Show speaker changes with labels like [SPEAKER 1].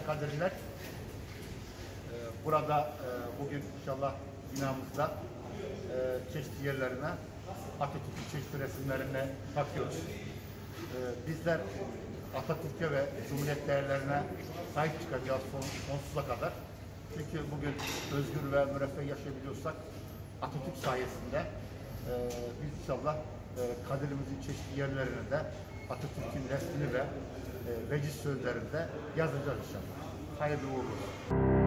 [SPEAKER 1] kadirler. Burada bugün inşallah binamızda çeşitli yerlerine Atatürk'ün çeşitli resimlerini takıyoruz. Bizler Atatürk'e ve Cumhuriyet değerlerine sahip çıkacağız sonsuza kadar. Çünkü bugün özgür ve müreffeh yaşayabiliyorsak Atatürk sayesinde biz inşallah Kadir'imizin çeşitli yerlerine de Atatürk'ün resmini ve veciz sözlerinde yazacağız inşallah. Hayırlı uğurlu olsun.